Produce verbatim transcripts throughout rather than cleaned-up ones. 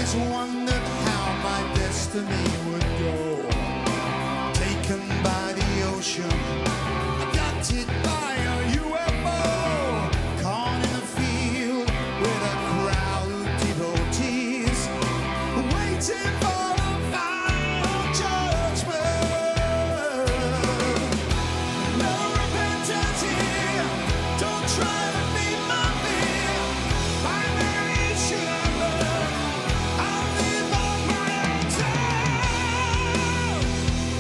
wondered how my destiny would go. Taken by the ocean, abducted by a U F O, caught in a field with a crowd of devotees, waiting for the final judgment. No repentance here, don't try to beat my fear. By nation I learn, I'll live on my own terms.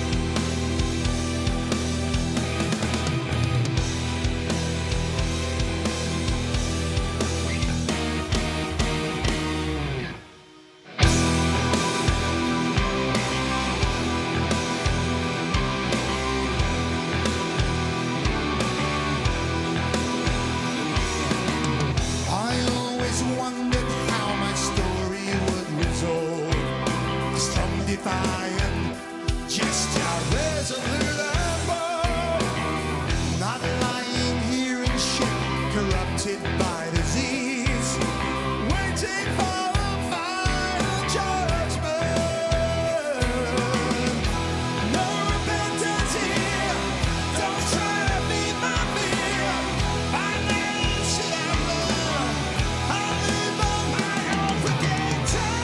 I always wondered how my story would resolve. Strong, defiant, just how resolute and bold. Not lying here in shit, corrupted by disease, waiting for the final judgment. No repentance here, don't try to beat my fear. By nation I learn, I'll live on my own wicked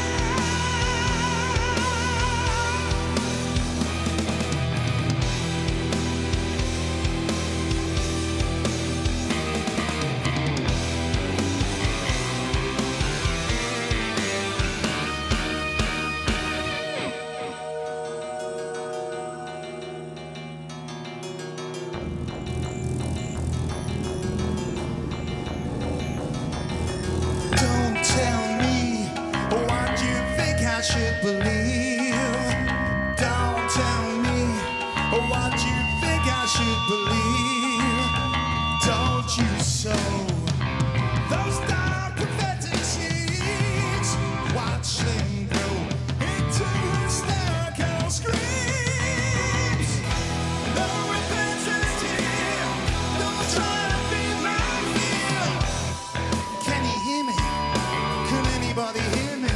Don't tell me what you think I should believe. Don't tell me what you think I should believe. Don't you sow those dark prophetic seeds. Watch them grow into hysterical screams. No repentance here, don't try to beat my fear. Can you hear me? Can anybody hear me?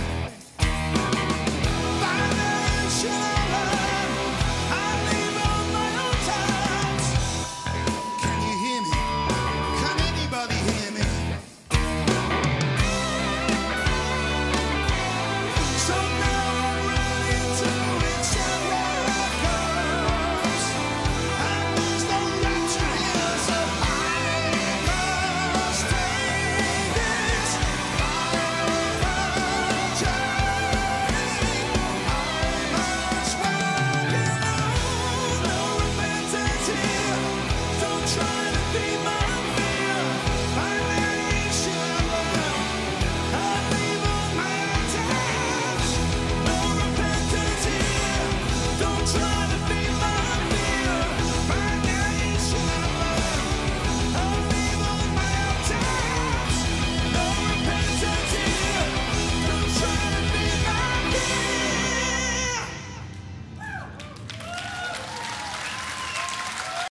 By nation I learn, I live on my own terms. Can you hear me? Can anybody hear me? So now I run into it, somewhere it goes. And there's no rapture here, so I must take this final journey. I must walk alone. No repentance here, don't try to beat my fear. By nation I learn, I live on my terms. No repentance here, don't try to